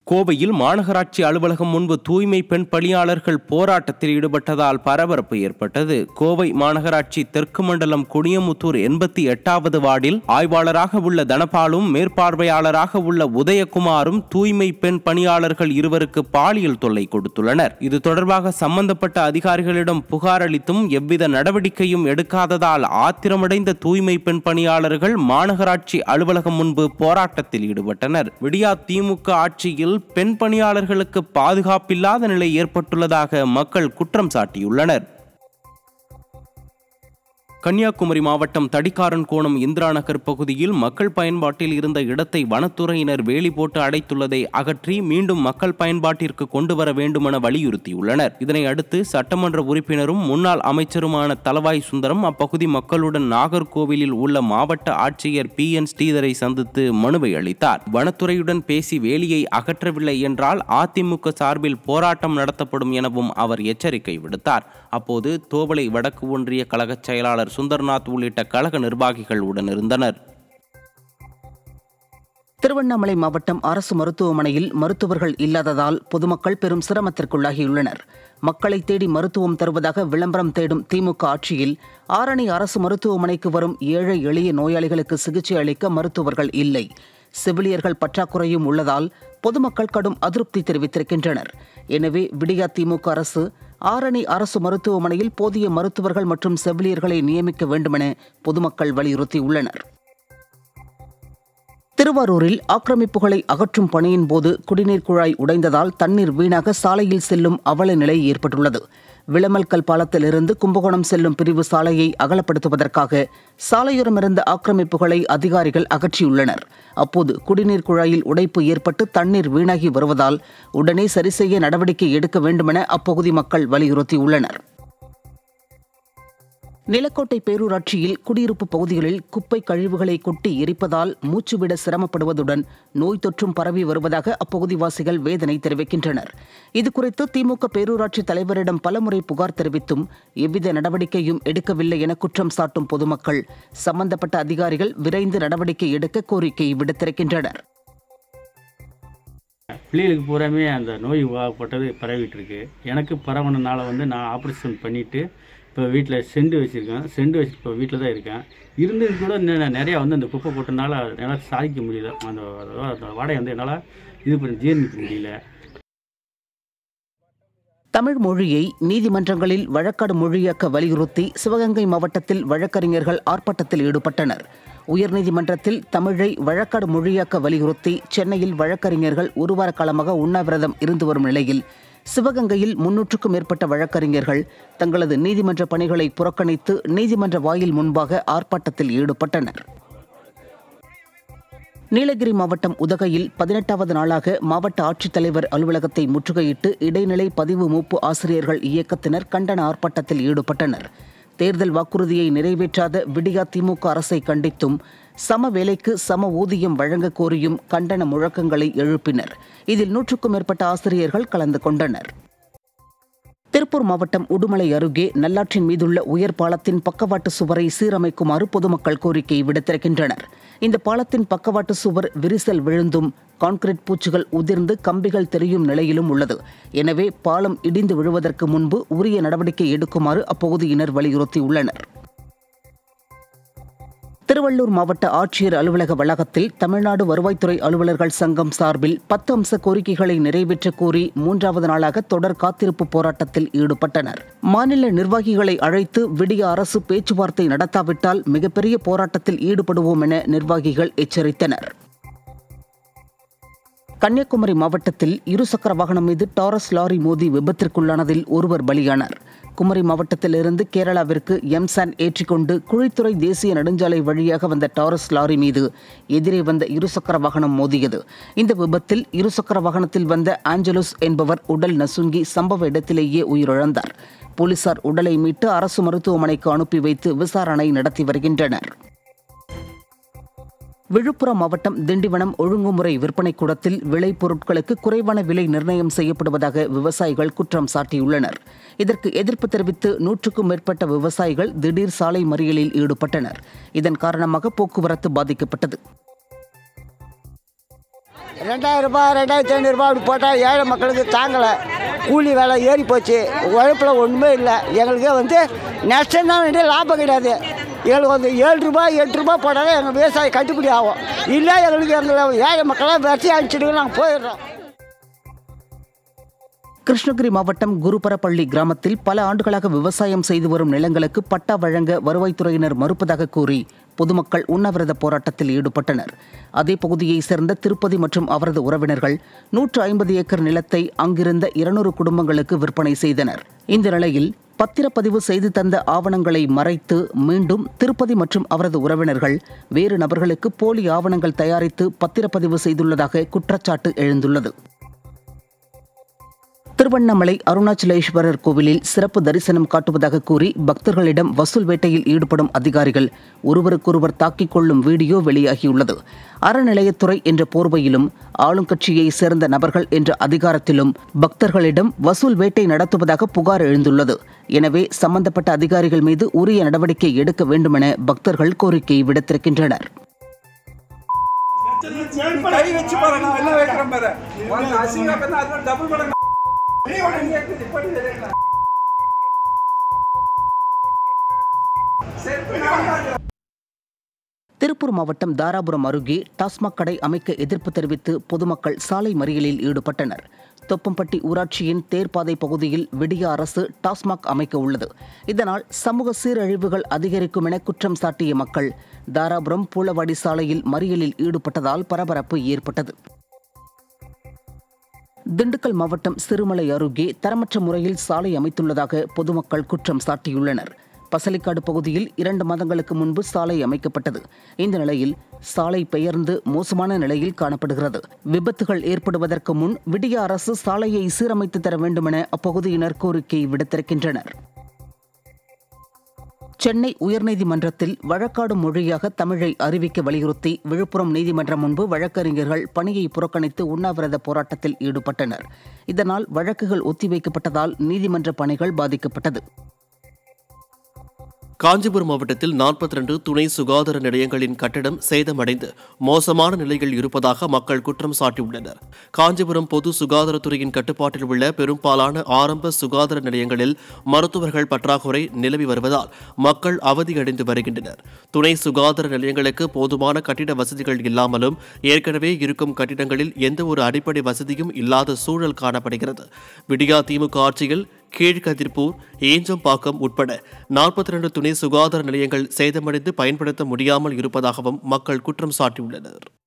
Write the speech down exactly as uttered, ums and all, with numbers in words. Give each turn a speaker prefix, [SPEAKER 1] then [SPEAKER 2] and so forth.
[SPEAKER 1] கோவையில் மாநகராட்சி அலுவலகம் முன்பு தூய்மை பெண் பணியாளர்கள் போராட்டத்தில் ஈடுபட்டதால் பரபரப்பு ஏற்பட்டது. கோவை மாநகராட்சி தெற்கு மண்டலம் குனியமுத்தூர் எண்பத்தி எட்டாவது வார்டில் ஆய்வாளராக உள்ள தனபாலும் மேற்பார்வையாளராக உள்ள உதயகுமாரும் தூய்மை பெண் பணியாளர்கள் இருவருக்கு பாலியல் தொல்லை கொடுத்துள்ளனர். இது தொடர்பாக சம்பந்தப்பட்ட அதிகாரிகளிடம் புகார் அளித்தும் எவ்வித நடவடிக்கையும் எடுக்காததால் ஆத்திரமடைந்த தூய்மை பெண் பணியாளர்கள் மாநகராட்சி அலுவலகம் முன்பு போராட்டத்தில் ஈடுபட்டனர். விடியா திமுக ஆட்சியில் பெண் பணியாளர்களுக்கு பாதுகாப்பில்லாத நிலை ஏற்பட்டுள்ளதாக மக்கள் குற்றம் சாட்டியுள்ளனர். கன்னியாகுமரி மாவட்டம் தடிக்காரன்கோணம் இந்திரா நகர் பகுதியில் மக்கள் பயன்பாட்டில் இருந்த இடத்தை வனத்துறையினர் வேலி போட்டு அடைத்துள்ளதை அகற்றி மீண்டும் மக்கள் பயன்பாட்டிற்கு கொண்டு வர வேண்டுமென வலியுறுத்தியுள்ளனர். இதனை அடுத்து சட்டமன்ற உறுப்பினரும் முன்னாள் அமைச்சருமான தளவாய் சுந்தரம் அப்பகுதி மக்களுடன் நாகர்கோவிலில் உள்ள மாவட்ட ஆட்சியர் பி என் ஸ்ரீதரை சந்தித்து மனுவை அளித்தார். வனத்துறையுடன் பேசி வேலியை அகற்றவில்லை என்றால் அதிமுக சார்பில் போராட்டம் நடத்தப்படும் எனவும் அவர் எச்சரிக்கை விடுத்தார். அப்போது தோவளை வடக்கு ஒன்றிய கழக செயலாளர் சுந்தர்நாத் உள்ளிட்ட கழக நிர்வாகிகள் உடன் இருந்தனர்.
[SPEAKER 2] திருவண்ணாமலை மாவட்டம் அரசு மருத்துவமனையில் மருத்துவர்கள் இல்லாததால் பொதுமக்கள் பெரும் சிரமத்திற்குள்ளாகியுள்ளனர். மக்களை தேடி மருத்துவம் தருவதாக விளம்பரம் தேடும் திமுக ஆட்சியில் ஆரணி அரசு மருத்துவமனைக்கு வரும் ஏழை எளிய நோயாளிகளுக்கு சிகிச்சை அளிக்க மருத்துவர்கள் இல்லை. செவிலியர்கள் பற்றாக்குறையும் உள்ளதால் பொதுமக்கள் கடும் அதிருப்தி தெரிவித்திருக்கின்றனர். எனவே விடியா திமுக அரசு ஆரணி அரசு மருத்துவமனையில் போதிய மருத்துவர்கள் மற்றும் செவிலியர்களை நியமிக்க வேண்டுமென பொதுமக்கள் வலியுறுத்தியுள்ளனர். திருவாரூரில் ஆக்கிரமிப்புகளை அகற்றும் பணியின் போது குடிநீர் குழாய் உடைந்ததால் தண்ணீர் வீணாக சாலையில் செல்லும் அவல நிலை ஏற்பட்டுள்ளது. விளமல்கல் பாலத்திலிருந்து கும்பகோணம் செல்லும் பிரிவு சாலையை அகலப்படுத்துவதற்காக சாலையோரம் இருந்த ஆக்கிரமிப்புகளை அதிகாரிகள் அகற்றியுள்ளனர். அப்போது குடிநீர் குழாயில் உடைப்பு ஏற்பட்டு தண்ணீர் வீணாகி வருவதால் உடனே சரி செய்ய நடவடிக்கை எடுக்க வேண்டுமென அப்பகுதி மக்கள் வலியுறுத்தியுள்ளனர். நிலக்கோட்டை பேரூராட்சியில் குடியிருப்பு பகுதிகளில் குப்பை கழிவுகளை கொட்டி எரிப்பதால் மூச்சுவிட சிரமப்படுவதுடன் நோய் தொற்றும் பரவி வருவதாக அப்பகுதிவாசிகள் வேதனை தெரிவிக்கின்றனர். இதுகுறித்து திமுக பேரூராட்சி தலைவரிடம் பலமுறை புகார் தெரிவித்தும் எவ்வித நடவடிக்கையும் எடுக்கவில்லை என குற்றம் சாட்டும் பொதுமக்கள் சம்பந்தப்பட்ட அதிகாரிகள் விரைந்து நடவடிக்கை எடுக்க கோரிக்கை விடுத்திருக்கின்றனர்.
[SPEAKER 3] பிள்ளைகளுக்கு பூராமே அந்த நோய் உருவாக்கப்பட்டது பரவிட்டு இருக்கு. எனக்கு பரவனனால வந்து நான் ஆப்ரேஷன் பண்ணிட்டு இப்போ வீட்டில் செண்டு வச்சுருக்கேன். செண்டு வச்சு இப்போ வீட்டில் தான் இருக்கேன். இருந்தது கூட நிறையா வந்து அந்த குப்பை போட்டனால என்னால் சாதிக்க முடியல. அந்த அந்த வாடகை வந்து என்னால் இது பண்ணி ஜீர்ணிக்க முடியல.
[SPEAKER 2] தமிழ் மொழியை நீதிமன்றங்களில் வழக்காடு மொழியாக்க வலியுறுத்தி சிவகங்கை மாவட்டத்தில் வழக்கறிஞர்கள் ஆர்ப்பாட்டத்தில் ஈடுபட்டனர். உயர்நீதிமன்றத்தில் தமிழை வழக்காடு மொழியாக்க வலியுறுத்தி சென்னையில் வழக்கறிஞர்கள் ஒரு வார காலமாக உண்ணாவிரதம் இருந்து வரும் நிலையில் சிவகங்கையில் முன்னூற்றுக்கும் மேற்பட்ட வழக்கறிஞர்கள் தங்களது நீதிமன்ற பணிகளை புறக்கணித்து நீதிமன்ற வாயில் முன்பாக ஆர்ப்பாட்டத்தில் ஈடுபட்டனர். நீலகிரி மாவட்டம் உதகையில் பதினெட்டாவது நாளாக மாவட்ட ஆட்சித்தலைவர் அலுவலகத்தை முற்றுகையிட்டு இடைநிலை பதிவு மூப்பு ஆசிரியர்கள் இயக்கத்தினர் கண்டன ஆர்ப்பாட்டத்தில் ஈடுபட்டனர். தேர்தல் வாக்குறுதியை நிறைவேற்றாத விடியா திமுக அரசை கண்டித்தும் சம வேலைக்கு சம ஊதியம் வழங்க கோரியும் கண்டன முழக்கங்களை எழுப்பினர். இதில் நூற்றுக்கும் மேற்பட்ட ஆசிரியர்கள் கலந்து கொண்டனர். திருப்பூர் மாவட்டம் உடுமலை அருகே நல்லாற்றின் மீதுள்ள உயர் பாலத்தின் பக்கவாட்டு சுவரை சீரமைக்குமாறு பொதுமக்கள் கோரிக்கை விடுத்திருக்கின்றனர். இந்த பாலத்தின் பக்கவாட்டு சுவர் விரிசல் விழுந்தும் கான்கிரீட் பூச்சுகள் உதிர்ந்து கம்பிகள் தெரியும் நிலையிலும் உள்ளது. எனவே பாலம் இடிந்து விழுவதற்கு முன்பு உரிய நடவடிக்கை எடுக்குமாறு அப்பகுதியினர் வலியுறுத்தியுள்ளனர். திருவள்ளூர் மாவட்ட ஆட்சியர் அலுவலக வளாகத்தில் தமிழ்நாடு வருவாய்த்துறை அலுவலர்கள் சங்கம் சார்பில் பத்து அம்ச கோரிக்கைகளை நிறைவேற்ற கோரி மூன்றாவது நாளாக தொடர் காத்திருப்பு போராட்டத்தில் ஈடுபட்டனர். மாநில நிர்வாகிகளை அழைத்து விடிய அரசு பேச்சுவார்த்தை நடத்தாவிட்டால் மிகப்பெரிய போராட்டத்தில் ஈடுபடுவோம் என நிர்வாகிகள் எச்சரித்தனர். கன்னியாகுமரி மாவட்டத்தில் இருசக்கர வாகனம் மீது டாரஸ் லாரி மோதி விபத்திற்குள்ளானதில் ஒருவர் பலியானார். குமரி மாவட்டத்திலிருந்து கேரளாவிற்கு எம்சான் ஏற்றிக்கொண்டு குழித்துறை தேசிய நெடுஞ்சாலை வழியாக வந்த டாரஸ் லாரி மீது எதிரே வந்த இருசக்கர வாகனம் மோதியது. இந்த விபத்தில் இருசக்கர வாகனத்தில் வந்த ஆஞ்சலோஸ் என்பவர் உடல் நசுங்கி சம்பவ இடத்திலேயே உயிரிழந்தார். போலீசார் உடலை மீட்டு அரசு மருத்துவமனைக்கு அனுப்பி வைத்து விசாரணை நடத்தி வருகின்றனர். விழுப்புரம் மாவட்டம் திண்டிவனம் ஒழுங்குமுறை விற்பனை கூடத்தில் விளைபொருட்களுக்கு குறைவான விலை நிர்ணயம் செய்யப்படுவதாக விவசாயிகள் குற்றம் சாட்டியுள்ளனர். இதற்கு எதிர்ப்பு தெரிவித்து நூற்றுக்கும் மேற்பட்ட விவசாயிகள் திடீர் சாலை மறியலில் ஈடுபட்டனர். இதன் காரணமாக போக்குவரத்து பாதிக்கப்பட்டது.
[SPEAKER 4] ரெண்டாயிரம் ரூபாய் ரெண்டாயிரத்தி ஐநூறுரூபா அப்படி போட்டால் ஏழை மக்களுக்கு தாங்கலை. கூலி வேலை ஏறி போச்சு, உழைப்பில் ஒன்றுமே இல்லை. எங்களுக்கு வந்து நஷ்டம் தான் வேண்டிய லாபம் கிடையாது. எங்களுக்கு வந்து ஏழு ரூபாய் எட்டு ரூபாய் போட்டாலும் எங்கள் விவசாயம் கட்டுப்படி ஆகும். இல்லை எங்களுக்கு எங்களை ஏழை மக்களாக வரிசை அடிச்சுட்டு நாங்கள் போயிடுறோம்.
[SPEAKER 2] கிருஷ்ணகிரி மாவட்டம் குருபரப்பள்ளி கிராமத்தில் பல ஆண்டுகளாக விவசாயம் செய்து வரும் நிலங்களுக்கு பட்டா வழங்க வருவாய்த்துறையினர் மறுப்பதாக கூறி பொதுமக்கள் உண்ணாவிரத போராட்டத்தில் ஈடுபட்டனர். அதே பகுதியைச் சேர்ந்த திருப்பதி மற்றும் அவரது உறவினர்கள் நூற்று ஐம்பது ஏக்கர் நிலத்தை அங்கிருந்த இருநூறு குடும்பங்களுக்கு விற்பனை செய்தனர். இந்த நிலையில் பத்திரப்பதிவு செய்து தந்த ஆவணங்களை மறைத்து மீண்டும் திருப்பதி மற்றும் அவரது உறவினர்கள் வேறு நபர்களுக்கு போலி ஆவணங்கள் தயாரித்து பத்திரப்பதிவு செய்துள்ளதாக குற்றச்சாட்டு எழுந்துள்ளது. திருவண்ணாமலை அருணாச்சலேஸ்வரர் கோவிலில் சிறப்பு தரிசனம் காட்டுவதாக கூறி பக்தர்களிடம் வசூல் வேட்டையில் ஈடுபடும் அதிகாரிகள் ஒருவருக்கொருவர் தாக்கிக் கொள்ளும் வீடியோ வெளியாகியுள்ளது. அறநிலையத்துறை என்ற போர்வையிலும் ஆளுங்கட்சியை சேர்ந்த நபர்கள் என்ற அதிகாரத்திலும் பக்தர்களிடம் வசூல் வேட்டை நடத்துவதாக புகார் எழுந்துள்ளது. எனவே சம்பந்தப்பட்ட அதிகாரிகள் மீது உரிய நடவடிக்கை எடுக்க வேண்டுமென பக்தர்கள் கோரிக்கை விடுத்திருக்கின்றனர். திருப்பூர் மாவட்டம் தாராபுரம் அருகே டாஸ்மாக் கடை அமைக்க எதிர்ப்பு தெரிவித்து பொதுமக்கள் சாலை மறியலில் ஈடுபட்டனர். தொப்பம்பட்டி ஊராட்சியின் தேர்ப்பாதை பகுதியில் விடிய அரசு டாஸ்மாக் அமைக்க உள்ளது. இதனால் சமூக சீரழிவுகள் அதிகரிக்கும் என குற்றம் சாட்டிய மக்கள் தாராபுரம் பூளவாடி சாலையில் மறியலில் ஈடுபட்டதால் பரபரப்பு ஏற்பட்டது. திண்டுக்கல் மாவட்டம் சிறுமலை அருகே தரமற்ற முறையில் சாலை அமைத்துள்ளதாக பொதுமக்கள் குற்றம் சாட்டியுள்ளனர். பசலிக்காடு பகுதியில் இரண்டு மாதங்களுக்கு முன்பு சாலை அமைக்கப்பட்டது. இந்த நிலையில் சாலை பெயர்ந்து மோசமான நிலையில் காணப்படுகிறது. விபத்துகள் ஏற்படுவதற்கு முன் விடிய அரசு சாலையை சீரமைத்து தர வேண்டுமென அப்பகுதியினர் கோரிக்கை விடுத்திருக்கின்றனர். சென்னை உயர்நீதிமன்றத்தில் வழக்காடும் மொழியாக தமிழை அறிவிக்க வலியுறுத்தி விழுப்புரம் நீதிமன்றம் முன்பு வழக்கறிஞர்கள் பணியை புறக்கணித்து உண்ணாவிரத போராட்டத்தில் ஈடுபட்டனர். இதனால் வழக்குகள் ஒத்திவைக்கப்பட்டதால் நீதிமன்ற பணிகள் பாதிக்கப்பட்டது.
[SPEAKER 5] காஞ்சிபுரம் மாவட்டத்தில் நாற்பத்தி இரண்டு துணை சுகாதார நிலையங்களின் கட்டடம் சேதமடைந்து மோசமான நிலையில் இருப்பதாக மக்கள் குற்றம் சாட்டியுள்ளனர். காஞ்சிபுரம் பொது சுகாதாரத்துறையின் கட்டுப்பாட்டில் உள்ள பெரும்பாலான ஆரம்ப சுகாதார நிலையங்களில் மருத்துவர்கள் பற்றாக்குறை நிலவி வருவதால் மக்கள் அவதியடைந்து வருகின்றனர். துணை சுகாதார நிலையங்களுக்கு போதுமான கட்டிட வசதிகள் இல்லாமலும் ஏற்கனவே இருக்கும் கட்டிடங்களில் எந்த ஒரு அடிப்படை வசதியும் இல்லாத சூழல் காணப்படுகிறது. விடியா திமுக ஆட்சியில் கீழ்கதிர்பூர், ஏஞ்சம்பாக்கம் உட்பட நாற்பத்தி இரண்டு துணை சுகாதார நிலையங்கள் சேதமடைந்து பயன்படுத்த முடியாமல் இருப்பதாகவும் மக்கள் குற்றம் சாட்டியுள்ளனர்.